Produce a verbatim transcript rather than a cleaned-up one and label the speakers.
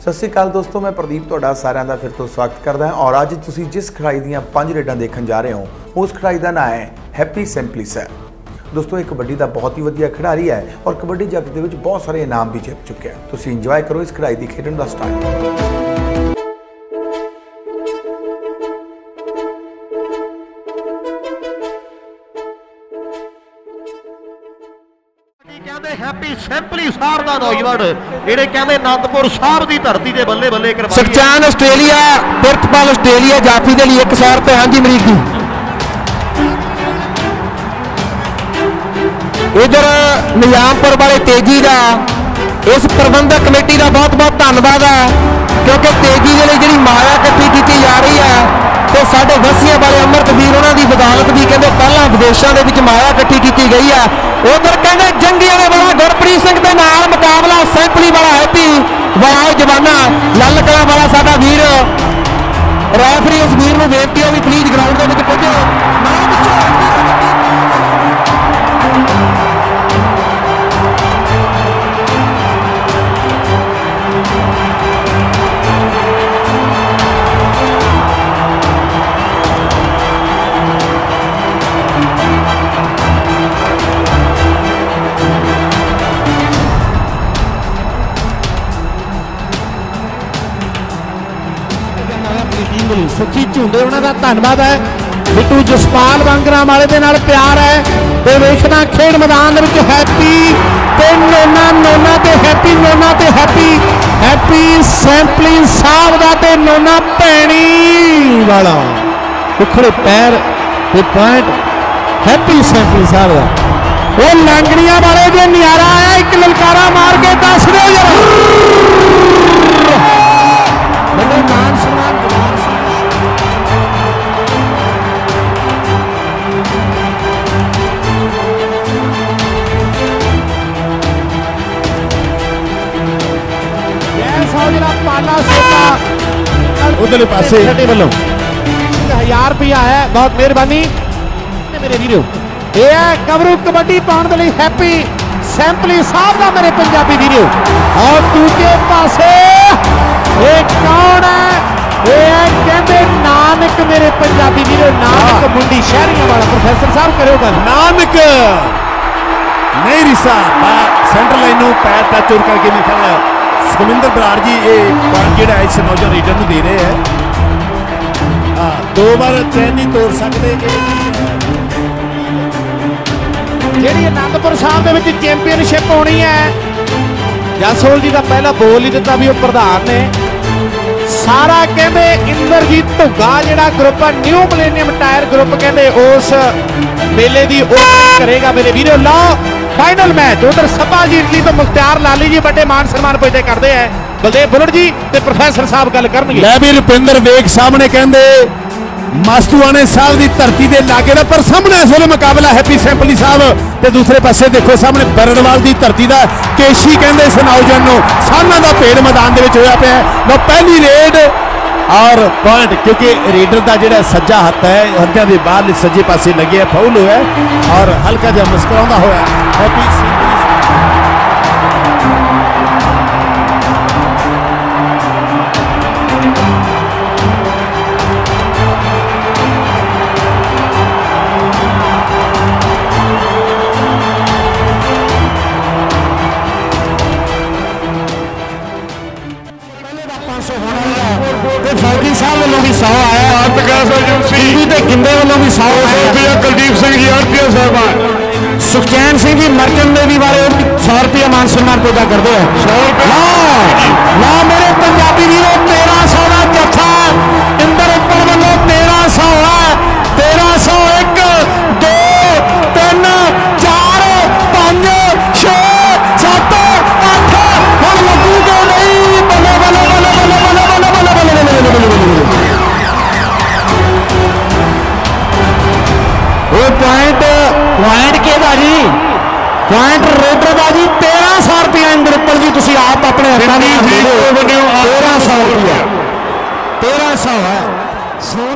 Speaker 1: सत श्री अकाल दोस्तों, मैं प्रदीप तुहाडा सारिਆਂ ਦਾ फिर तो स्वागत करदा ਹਾਂ। और अज तुसीं जिस खिडारी ਦੀਆਂ पंज रेडां देखण जा रहे हो उस खिडारी का नाम है हैप्पी सिंपली सर। दोस्तों ये कबड्डी का बहुत ही वधिया खिडारी है और कबड्डी जगत के बहुत सारे इनाम भी जित चुके हैं। तुसीं इंजॉय करो इस खिडारी की खेडण का स्टाइल।
Speaker 2: हैप्पी सिंपली साहब का नौजवान ਜਿਹੜੇ ਕਹਿੰਦੇ आनंदपुर साहब की धरती के बल्ले बल्ले करवाई।
Speaker 3: सुखचैन आस्ट्रेलिया, प्रितपाल आस्ट्रेलिया जाफी के लिए एक सौ रुपये। हाँ जी अमरीकी इधर निजामपुर वाले तेजी का इस प्रबंधक कमेटी का बहुत बहुत धन्यवाद है, क्योंकि तेजी के लिए जी माया इकट्ठी की जा रही है तो साढ़े वसिया वाले अमृतवीर उन्होंने बदौलत भी कहते पहला विदेशों के माया इकट्ठी की गई है। उधर कहते जंगिया वाला गुरप्रीत सिंह के नाल मुकाबला सैंपली वाला हैप्पी वाला जवाना लल कला वाला साडा वीर। रैफरी उस वीर को बेनती हो भी प्लीज ग्राउंड के पुजो। सच्ची झुंडे उन्होंने धन्यवाद है। बिट्टू जसपाल वांगरा वाले दे नाल प्यार है ते वेखना खेड मैदान दे हैप्पी ते नोना नोना ते हैप्पी नोना ते हैप्पी हैप्पी सैंपली साहब दा ते नोना भैणी वाला उखड़े पैर ते पॉइंट हैप्पी सैंपली साहब दा। वो लंगड़ियां वाले जो नजारा आया एक ललकारा मार के दस दो जरा मान सम्मान उधरले पासे वालों हजार रुपया है। बहुत मेहरबानी मेरे वीरो। ये है कबरू कबड्डी पाने के लिए हैप्पी सैंपली साहब का मेरे पंजाबी वीरो। और दूसरे पासे ये कौन है? ये है कहते नानक मेरे पंजाबी वीरो। नानक मुंडी शहरिया वाला प्रोफेसर साहब करो गल नानक नहीं रिसा सेंटर लाइन पैर टच और करके निकल सुखविंदर बराड़ जी ये पॉइंट जो इस नौजवान रीडर को दे रहे हैं। हाँ दो बार ट्रेन नहीं तोड़ सकते। जी आनंदपुर साहब के चैंपीयनशिप होनी है। जसोल जी का पहला बोल ही दिता भी वो प्रधान ने सारा कहते इंद्रजीत धुग्गा जिहड़ा ग्रुप है न्यू मिलेनियम टायर ग्रुप कहते उस मेले की करेगा मेरे वीरो। लो फाइनल मैच उधर सभा जी इटली तो मुख्तियार लाली जी बड़े मान सम्मान पुजते करते हैं। बलदेव बुलट जी ते प्रोफेसर साहब गल करनगे। लै भी रुपिंदर वेग सामने कहंदे मास्तूआने साहब की धरती के लागे दा पर सामने इस वेले मुकाबला हैप्पी सैंपली साहब ते दूसरे पासे देखो सामने बरड़वाल की धरती का केशी कहंदे इस नौजवान नूं साना दा भेड़ मैदान दे विच होया पिया। लो पहली रेड और पॉइंट क्योंकि रेडर का जो सज्जा हथ है हत्या के बाहर सज्जे पासे लगे फाउल हुआ और हल्का जहा मुस्कुराता हुआ हैप्पी फौजी साहब वालों भी सौ आया गिंदे वालों भी सौ रुपया कुलदीप सिंह जी रुपया साहब सुखचैन सिंह जी मर्चन देवी वाले सौ रुपया मान सम्मान पूजा करते हैं। ला मेरे पंजाबी वीरों तेरह सौ का जत्था इंदर उपर वालों तेरह सौ है। तेरह सौ एक दो तीन चार पांच छे सत्त अठ हम लगूगे नहीं। बल्ले बल्ले बल्ले बल्ले बल्ले बल्ले बल्ले बल्ले बल्ले वो पॉइंट पॉइंट के जी पॉइंट रेडर का जी तेरह सौ रुपया इंदर उपर जी तुम आप अपने तेरह सौ रुपया तेरह सौ है।